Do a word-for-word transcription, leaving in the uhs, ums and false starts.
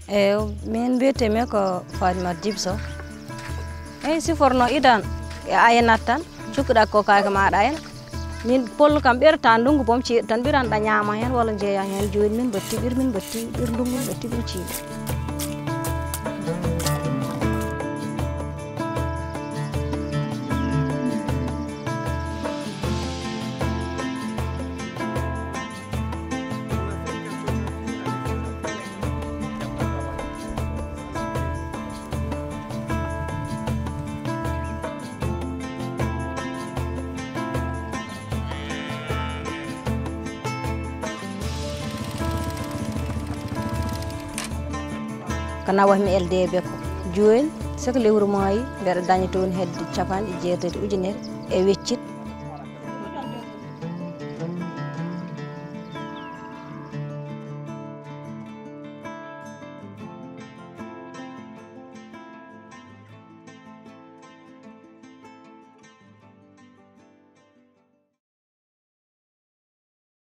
Eh, min mbiyetemi ko Fatimata Dibso. Eyi siforno idan e ayanat tan cukkuɗa ko kake maɗa en min pollo kam ɓerta ndungu bom ciiɗo tan ɓiranɗa ñaama hen walla jeeya hen joni min batti ɓir min batti ɓir ndungu min batti ɓir ciiɗo. ko nawatmi elde e bekko joni soko lewru maayi mbeɗa daña toon hedde capanɗe jeetati ujunere e weccit